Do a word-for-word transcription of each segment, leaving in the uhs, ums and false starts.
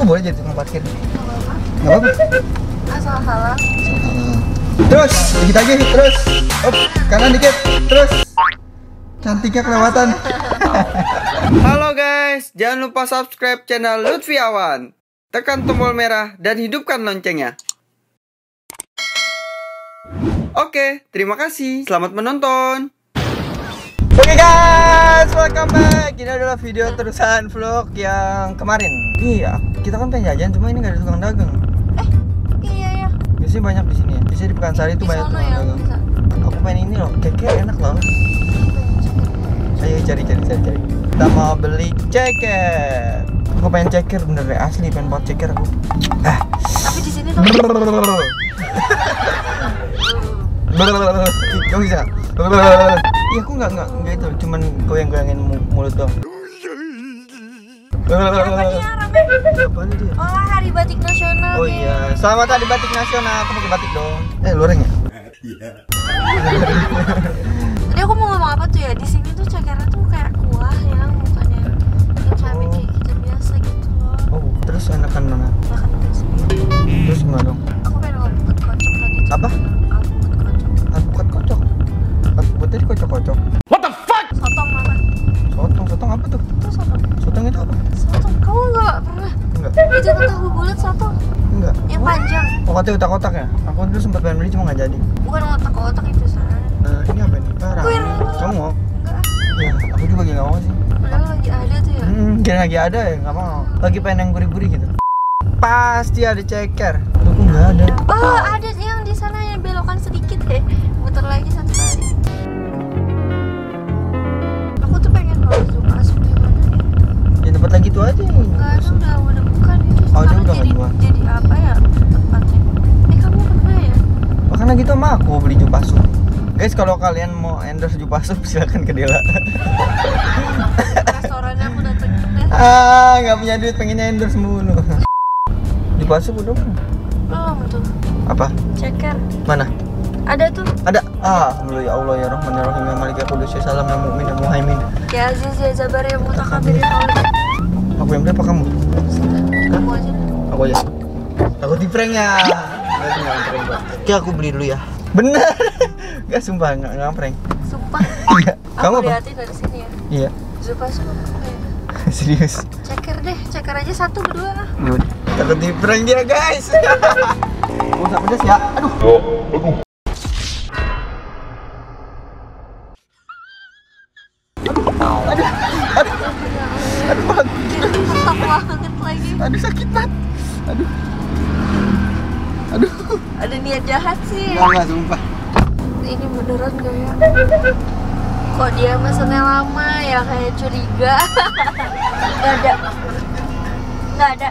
Aku boleh jadi tukang parkir? Nggak apa-apa. Asal halal. Terus, dikit lagi, terus. Op, kanan dikit, terus. Cantiknya kelewatan. Halo guys, jangan lupa subscribe channel Lutfiawan. Tekan tombol merah dan hidupkan loncengnya. Oke, terima kasih. Selamat menonton. Oke guys, welcome back. Ini adalah video terusan vlog yang kemarin. Iya, kita kan pengen jajan, cuma ini nggak ada tukang dagang. Eh, iya ya. Biasanya banyak di sini ya. Biasanya di Pekansari itu banyak tukang ya, dagang. bisa. Aku pengen ini loh, ceker enak loh. Ayo cari cari cari cari. Kita mau beli ceker. Aku pengen ceker bener deh, asli pengen buat ceker aku. Ah. Tapi di sini tuh. Kamu bisa? Iya, aku nggak nggak nggak itu, cuman goyang-goyangin mulut doang. Apa nih rame? Apa nih dia? Oh, Hari Batik Nasional. Oh nih. iya, selamat Hari Batik Nasional. Aku pakai batik dong. Eh, loreng ya? Iya. Tadi aku mau ngomong apa tuh ya? Di sini tuh cekernya tuh kayak kuah ya, bukannya yang cabai kayak kita biasa gitu loh. Oh, terus enakan mana? Makan biasa. Terus gimana dong? Aku pengen alpukat kocok tadi. tuh. Apa? Alpukat kocok. Alpukat kocok. Alpukatnya dikocok-kocok. What the fuck? Sotong mana? Sotong, sotong apa tuh? Itu sotong. Sotong itu apa? Sotong. Kamu nggak pernah? Enggak. Itu tuh tahu bulat sotong. Enggak. Yang panjang. Oh, katanya otak-otak ya? Aku dulu sempat pengen beli cuma nggak jadi. Bukan otak-otak itu sana. Nah, ini apa nih? Ah, Aku yang ramen. Kamu mau? Enggak. Iya, aku juga lagi nggak mau sih. Padahal lagi ada tuh ya. Hmm, kira lagi ada ya, nggak mau. Lagi pengen yang gurih-gurih gitu. Pasti ada ceker. Aku nggak ada. Oh, ada yang di sana yang belokan sedikit deh. Muter lagi satu kali. Aku tuh pengen banget tuh masuk di mana nih? Di tempat lagi tuh aja. Enggak, sudah udah bukan itu. Oh, dia Sekarang udah jadi nggak buat. jadi apa ya tempatnya? Eh, kamu pernah ya? Makanya gitu sama aku beli Jupasup. Guys, kalau kalian mau endorse Jupasup silakan ke Dela. Restorannya aku datengin deh. Ah, nggak punya duit pengennya endorse mulu. Jupasup udah belum? Belum tuh. Apa? Ceker. Mana? Ada tuh. Ada. Ah, alhamdulillah ya Allah ya Rahman ya Rahim ya Malik ya Qudus ya Salam ya Mu'min ya Muhaimin. Ya Aziz ya Jabar ya Mutakabir ya Khalid. Aku yang beli apa kamu? Kamu aja deh. Aku aja. Takut di prank ya. Oke, aku beli dulu ya. Bener. Gak, sumpah nggak nggak prank. Sumpah. Iya. Kamu Aku apa? liatin dari sini ya. Iya. Jupasup apa ya? Serius. Ceker deh, ceker aja satu berdua. Good. Takut di prank dia guys. Oh, tak pedas ya. Aduh. Aduh. Aduh. Aduh. Aduh, banget. Kotak banget lagi. Aduh, sakit banget. Aduh. Aduh. Ada niat jahat sih. Enggak, enggak, sumpah. Ini beneran gak ya? Kok dia mesennya lama ya, kayak curiga. Gak ada. Gak ada.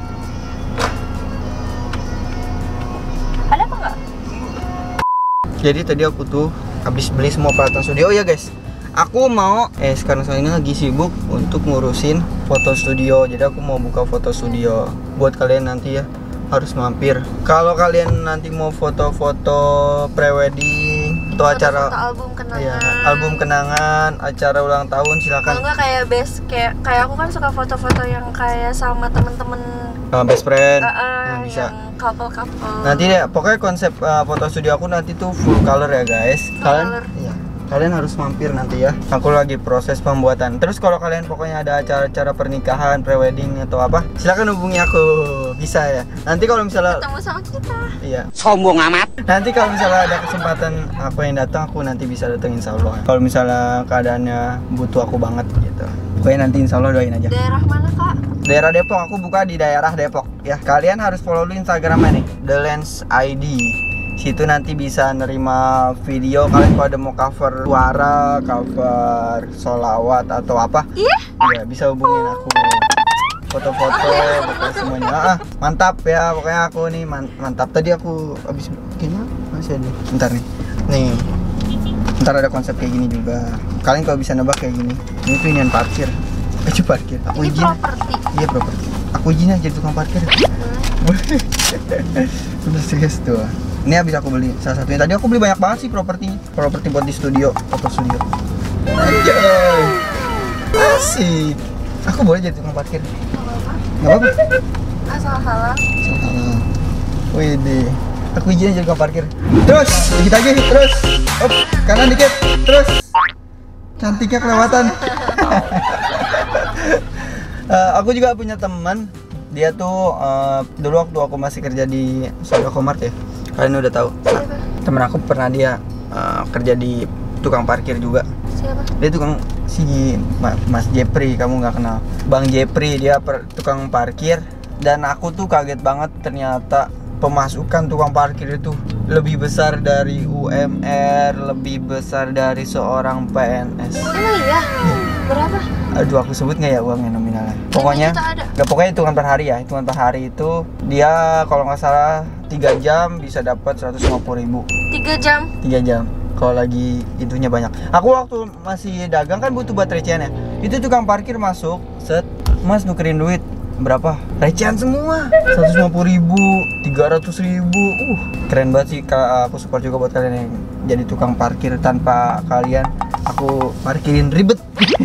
Ada apa nggak? Jadi tadi aku tuh habis beli semua peralatan studio ya guys. Aku mau eh sekarang saya ini lagi sibuk untuk ngurusin foto studio. Jadi aku mau buka foto studio buat kalian nanti ya. Harus mampir. Kalau kalian nanti mau foto-foto prewedding atau acara Foto album kenangan. ya, album kenangan, acara ulang tahun Kalau silakan. nggak kayak best kayak kayak aku kan suka foto-foto yang kayak sama temen-temen Uh, best friend. uh, uh, Nah, bisa. yang couple-couple. Nanti deh, pokoknya konsep uh, foto studio aku nanti tuh full color ya guys. Full Kalian color. iya. Kalian harus mampir nanti ya. Aku lagi proses pembuatan. Terus kalau kalian pokoknya ada acara-acara pernikahan, prewedding atau apa, silakan hubungi aku. Bisa ya. Nanti kalau misalnya Ketemu sama kita. iya. Sombong amat. Nanti kalau misalnya ada kesempatan aku yang datang, aku nanti bisa datang insya Allah. Kalau misalnya keadaannya butuh aku banget gitu. Pokoknya nanti insya Allah doain aja. Daerah mana kak? Daerah Depok, aku buka di daerah Depok ya. Kalian harus follow dulu Instagramnya nih, The Lens I D. Situ nanti bisa nerima video. Kalian kalau ada mau cover suara, cover solawat atau apa, Iya? ya bisa hubungin aku. Foto-foto, pokoknya semuanya. Ah, mantap ya, pokoknya aku nih man mantap. Tadi aku habis kayaknya masih ada. Bentar nih. Nih. Ntar ada konsep kayak gini juga. Kalian kalau bisa nebak kayak gini. Ini tuh inian parkir. Eh, parkir. Aku Ini izin. properti. Iya, properti. Aku izin aja jadi tukang parkir. Boleh. Udah serius tuh. Ini habis aku beli salah satunya. Tadi aku beli banyak banget sih propertinya. Properti buat di studio, foto studio. Anjay. Asik. Aku boleh jadi tukang parkir? Nggak apa-apa. Asal-asalan. Salah. Wih deh. Aku izin jadi tukang parkir. Terus, dikit lagi, terus. Up, kanan dikit, terus. Cantiknya kelewatan. uh, aku juga punya teman. Dia tuh uh, dulu waktu aku masih kerja di Soekomart ya. Kalian udah tahu. Nah, temen aku pernah dia uh, kerja di tukang parkir juga. Siapa? Dia tukang si Mas Jepri, kamu nggak kenal? Bang Jepri, dia per, tukang parkir. Dan aku tuh kaget banget ternyata pemasukan tukang parkir itu lebih besar dari U M R, lebih besar dari seorang P N S. Emang iya? Berapa? Aduh, aku sebut nggak ya uangnya nominalnya? Pokoknya, nggak pokoknya hitungan per hari ya. Hitungan per hari itu dia kalau nggak salah tiga jam bisa dapat seratus lima puluh ribu. tiga jam? tiga jam. Kalau lagi itunya banyak. Aku waktu masih dagang kan butuh buat recehan ya. Itu tukang parkir masuk, set, Mas nukerin duit. Berapa? Recehan semua. seratus lima puluh ribu, tiga ratus ribu. Uh, keren banget sih. Aku support juga buat kalian yang jadi tukang parkir. Tanpa kalian aku parkirin ribet.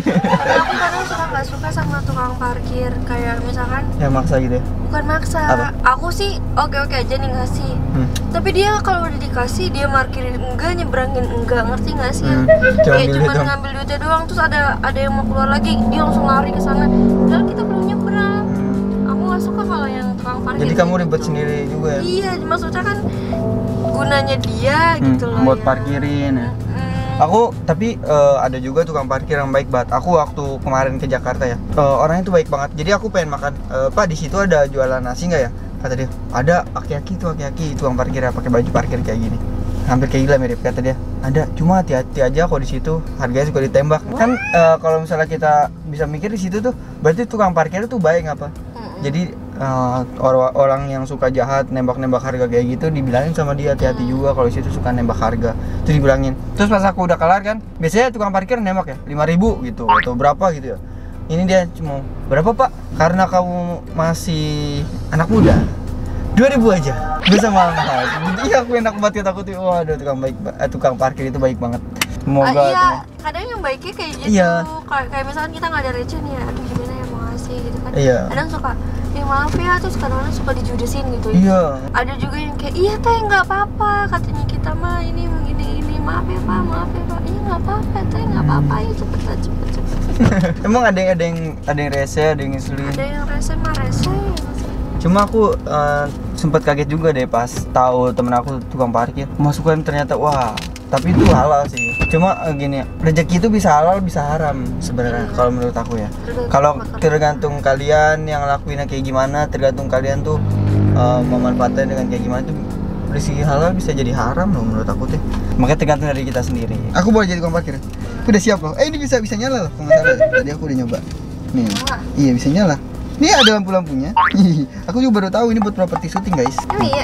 Aku kadang suka nggak suka sama tukang parkir. Kayak misalkan yang maksa gitu ya? Bukan maksa. Apa? Aku sih oke-oke aja nih ngasih. Hmm. Tapi dia kalau udah dikasih dia parkirin enggak, nyebrangin enggak, ngerti nggak sih? Hmm. Kayak cuma ngambil duitnya doang, terus ada ada yang mau keluar lagi, dia langsung lari ke sana. Padahal kita belum nyebrang. Aku nggak suka kalau yang tukang parkir. Jadi kamu gitu. ribet sendiri juga ya? Iya, maksudnya kan gunanya dia hmm, gitu loh. Buat ya. parkirin ya. Hmm. Aku tapi uh, ada juga tukang parkir yang baik banget. Aku waktu kemarin ke Jakarta ya, uh, orangnya tuh baik banget. Jadi aku pengen makan, uh, Pak di situ ada jualan nasi nggak ya? Kata dia, ada. Aki-aki tuh aki-aki tukang parkir ya, pakai baju parkir kayak gini. Hampir kayak gila mirip, kata dia. Ada, cuma hati-hati aja kalau di situ harganya suka ditembak. What? Kan uh, kalau misalnya kita bisa mikir di situ tuh, berarti tukang parkir tuh baik apa? Mm-hmm. Jadi uh, or- orang yang suka jahat nembak-nembak harga kayak gitu dibilangin sama dia hati-hati juga kalau di situ suka nembak harga. Itu dibilangin. Terus pas aku udah kelar kan, biasanya tukang parkir nembak ya lima ribu gitu atau berapa gitu ya. Ini dia cuma berapa Pak? Karena kamu masih anak muda, dua ribu aja. Bisa mahal. Iya, aku enak banget ya, aku tuh. Waduh, tukang baik, eh, tukang parkir itu baik banget. Semoga. Uh, iya, kadang yang baiknya kayak gitu. Iya. Kayak, kayak misalkan kita nggak ada receh nih ya, aduh gimana ya mau ngasih gitu kan. Iya. Kadang suka, ya maaf ya, terus kadang-kadang suka dijudesin gitu. Iya. Ada juga yang kayak, iya teh nggak apa-apa, katanya kita mah ini begini ini, maaf ya Pak, maaf ya Pak. Iya nggak apa-apa teh, nggak apa-apa, ya cepet lah, cepet cepet. Emang ada yang ada yang ada yang rese, ada yang ngeselin. Ada yang rese mah rese. Cuma aku uh, sempat kaget juga deh pas tahu temen aku tukang parkir. Masukan ternyata wah, tapi itu halal sih. Cuma uh, gini, rezeki itu bisa halal bisa haram sebenarnya kalau menurut aku ya. Kalau tergantung kalian yang lakuinnya kayak gimana, tergantung kalian tuh uh, memanfaatkan dengan kayak gimana tuh. Rezeki halal bisa jadi haram loh menurut aku tuh. Makanya tergantung dari kita sendiri. Aku boleh jadi tukang parkir. Aku udah siap loh. Eh ini bisa bisa nyala loh kalau nggak salah. Tadi aku udah nyoba. Nih. Iya bisa nyala. Ini ada lampu-lampunya. Aku juga baru tahu ini buat properti syuting guys. Oh iya.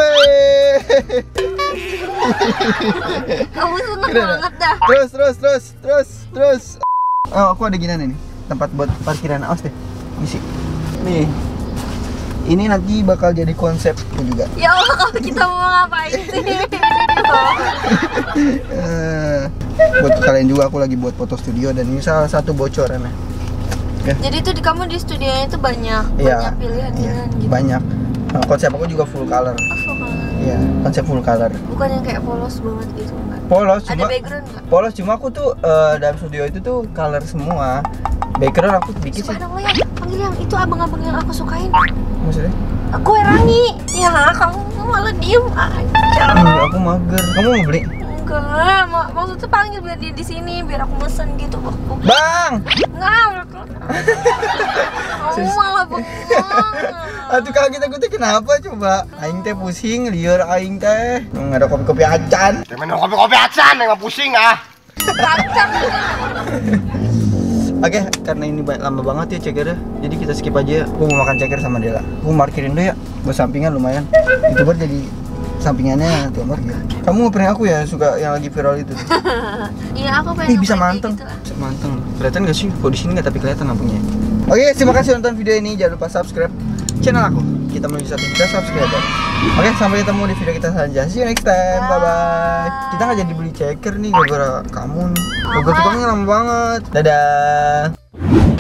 Weh. Kamu seneng banget dah. Terus terus terus terus terus. Oh aku ada gini nih tempat buat parkiran. Awas deh. Misi. Nih. Ini nanti bakal jadi konsepku juga. Ya Allah, kalau kita mau ngapain sih? uh, buat kalian juga aku lagi buat foto studio dan ini salah satu bocoran ya. Okay. Jadi itu di kamu di studionya itu banyak, ya, banyak pilihan ya, gitu. Banyak. Nah, konsep aku juga full color. Oh, full color. Iya, konsep full color. Bukan yang kayak polos banget gitu enggak? Polos cuma. Ada background enggak? Polos cuma aku tuh uh, dalam studio itu tuh color semua. Background aku bikin sih. Subhanallah ya, panggil yang itu abang-abang yang aku sukain. Maksudnya? Kue rangi. Ya, kamu malah diem aja. Hmm, aku mager. Kamu mau beli? Enggak, mak maksudnya panggil biar dia di sini biar aku mesen gitu. Bang. Enggak. Kamu malah bengong. Aduh kaget aku teh kenapa coba? Aing teh pusing liur aing teh. Enggak ada kopi-kopi acan. Mana kopi-kopi acan enggak pusing ah. Kacang. Oke, okay, karena ini lama banget ya cekernya, jadi kita skip aja ya. Aku mau makan ceker sama Dela. Aku parkirin dulu ya, buat sampingan lumayan. Itu buat jadi sampingannya tuh parkir. Kamu pernah aku ya suka yang lagi viral itu? Iya, aku pengen. Ih, bisa manteng. Gitu bisa manteng. Kelihatan gak sih? Kok di sini nggak tapi kelihatan lampunya. Oke, okay, terima kasih nonton video ini. Jangan lupa subscribe channel aku. Kita menuju satu juta subscriber. Oke, okay, sampai ketemu di video kita selanjutnya. See you next time. Bye bye. Kita nggak jadi beli ceker nih gara-gara kamu nih. Gara-gara tukangnya lama banget. Dadah.